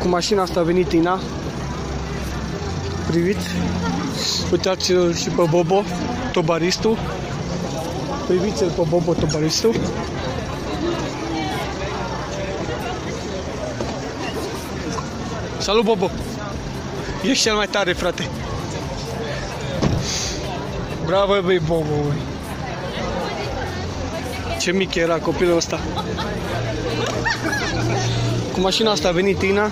Cu mașina asta a venit Ina. Priviți. Uitați-l și pe Bobo, tobaristul. Priviți-l pe Bobo, tobaristul. Salut, Bobo! Ești cel mai tare, frate! Bravo, băi, Bobo, băi! Ce mic era copilul ăsta! Cu mașina asta a venit Ina.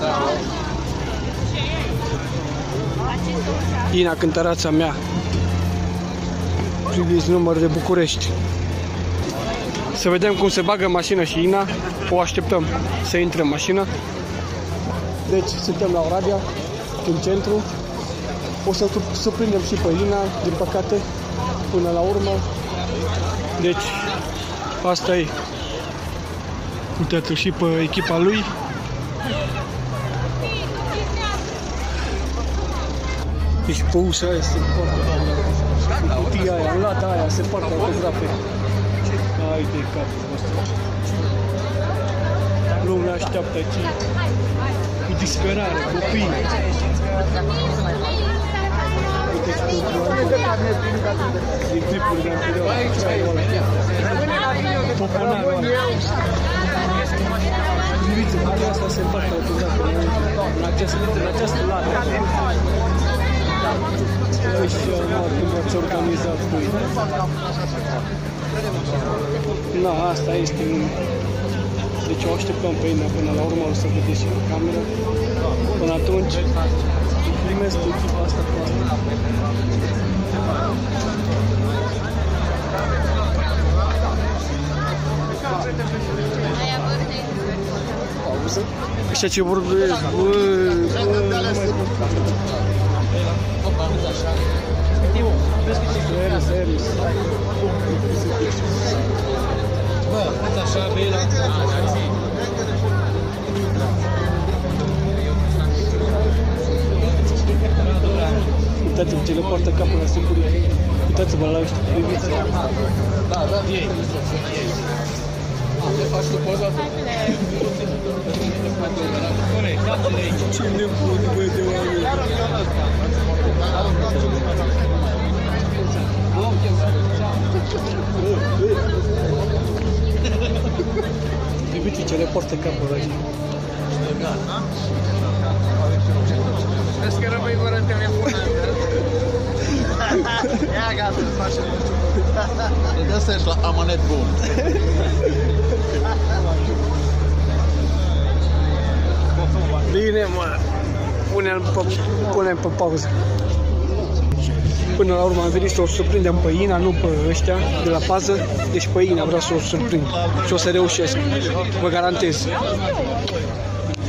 Ina, cântărața mea. Priviți număr de București. Să vedem cum se bagă mașina și Ina. O așteptăm să intre în mașină. Deci suntem la Oradea, în centru. O să surprindem și pe Ina, din păcate, până la urmă. Deci, asta e. Uitați-l și pe echipa lui. Deci pe ușa aia se poartă cutia aia, în lata aia se poartă autografe. Hai de capul ăsta. Lumea așteaptă aici cu disperare, copii. Din clipurile anterioare. Poponarul ăla. Priviți, cutia asta se poartă autografe în această lată. Și cum ați organizat voi. Na, asta este. Deci o așteptăm pe Ina până la urmă, o să vedeți și în cameră. Până atunci, primesc echipa asta cu asta. Pauză. Așa ce vorbesc, Serios. Bă, uite așa, vei la... Uitați-vă ce le poartă capul la securitate. Uitați-vă la ăștia, priviți. Da. Le faci tu poza tu? Ce nebun, băi, de oameni. Uite ce le poartă capul la ei. Vezi că rămâi fără telefon. Ia gata, facem. De asta ești la amanet bun. Bine, mă. Punem pe pauză. Până la urmă am venit să o surprindem pe Ina, nu pe ăștia de la pază. Deci pe Ina vreau să o surprind și o să reușesc. Vă garantez.